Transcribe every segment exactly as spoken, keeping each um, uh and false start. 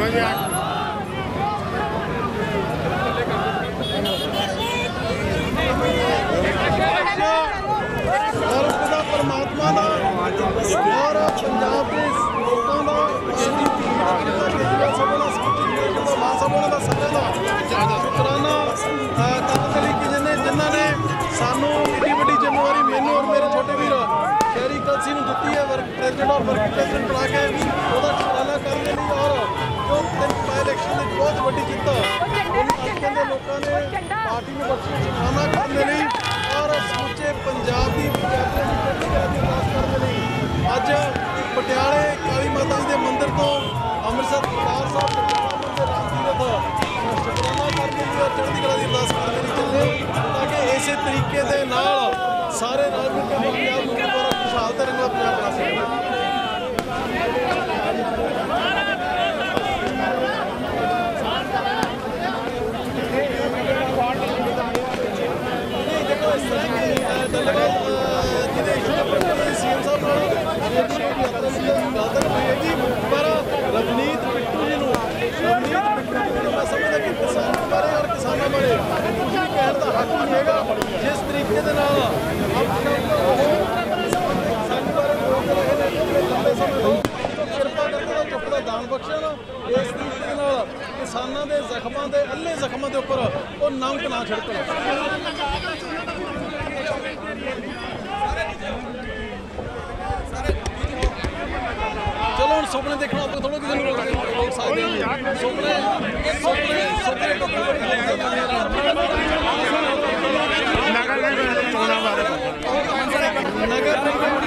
परमात्मा का और पंजाब के लोगों का शुकराना करने कि जिन्हें जिन्होंने सानू एडी वड्डी जिम्मेवारी मैनू और मेरे छोटे वीर शहरी कलसी दी है प्रेजिडेंट और वर्किंग प्रेजिडेंट बना के वह शुकराना करने और जो तीन बाई इलेक्शन की बहुत वड्डी जित कहते लोगों ने पार्टी में बख्शी शुकराना करने और समूचे पंजाब की अज पटियाले काली माता जी के मंदिर तो अमृतसर दरबार साहब राम तीरथ शुकराना करने और चढ़ती कला की अरदास करने चले ताकि इस तरीके के नाल सारे रल मिल के पंजाब को खुशहाल ते रंगला पंजाब बना सकें। पर रवनीत बिट्टू जी रवनीत बिट्टू मैं समझदा कि किसान बारे और किसानों बारे कुछ भी कहने का हक नहीं है जिस तरीके के कृपा करके चुप का दान बख्शे ना इस तरीके किसानों के जख्मों के अल्ले जख्मों के उपर वो नमक ना छिड़कना। चलो हम सुपने देखना आपको थोड़ा किसी रोक सकते हैं सुपने सुपने सुपने नगर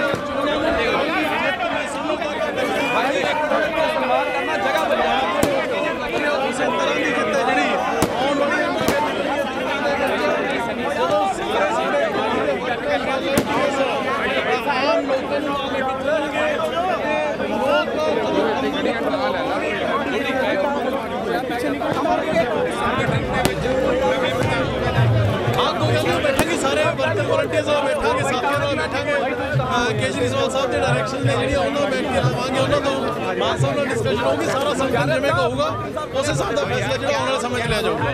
करना जगह उस तरह की जितने जी आम लोगों बैठे सारे वर्कर वॉलंटियर्स बैठा साथियों बैठा केजरीवाल साहब के डायरेक्शन ने जी उन्होंने बैठ के लवांगे उन्होंने तो मान साहब ने डिस्कशन होगी सारा संगठन जिम्मे कहूगा उस हिसाब का फैसला जो आने वाले समय लिया जाऊगा।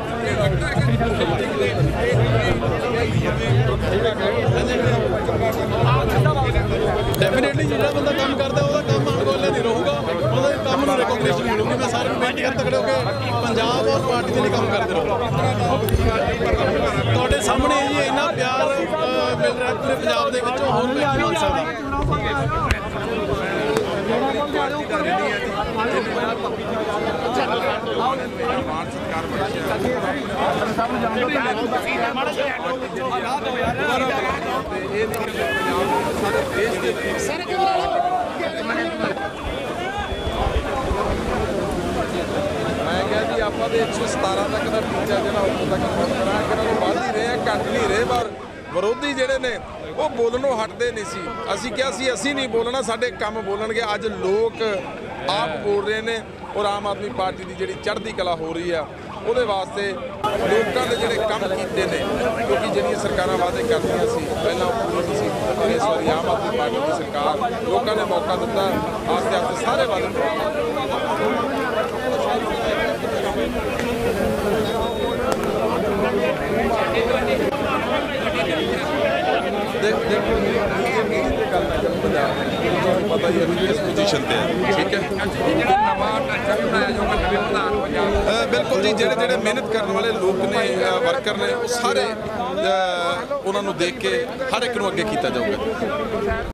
डेफिनेटली जो बंदा काम करता है वह काम अणगौले नहीं रहूगा वह काम में रिकॉग्निशन मिलूगी। मैं सारे बेनती कर तगड़े होकर पंजाब और पार्टी के लिए काम करते रहो। ਤੁਹਾਡੇ ਸਾਹਮਣੇ ਜੀ ਇੰਨਾ ਪਿਆਰ ਮਿਲ ਰਿਹਾ ਪੂਰੇ ਪੰਜਾਬ ਦੇ ਵਿੱਚੋਂ ਹੋਰ ਕੋਈ ਨਹੀਂ ਮਿਲ ਸਕਦਾ। मैं क्या जी आप एक सौ सतारा तक का टीचा जो उतों तक करा बढ़ ही रहे घट नहीं रहे पर विरोधी जोड़े ने वो बोलनों हटते नहीं सी असी क्या सी असी नहीं बोलना साडे काम बोलणगे। अज लोग आप बोल रहे हैं और आम आदमी पार्टी की जी चढ़ती कला हो रही है वो वास्ते लोगों के जोड़े काम किए हैं क्योंकि जी सरकार वादे करदियां सी पहला पूरी नहीं सी पर इस बार आम आदमी पार्टी की सरकार लोगों ने मौका दिता आस्ते आस्ते सारे वादे पता ही किस पोजीशन पे है ठीक है बिल्कुल जी जेड़े जेड़े मेहनत करने वाले लोग ने वर्कर ने सारे उन्होंने देख के हर एक नूं अगे किया जाऊगा।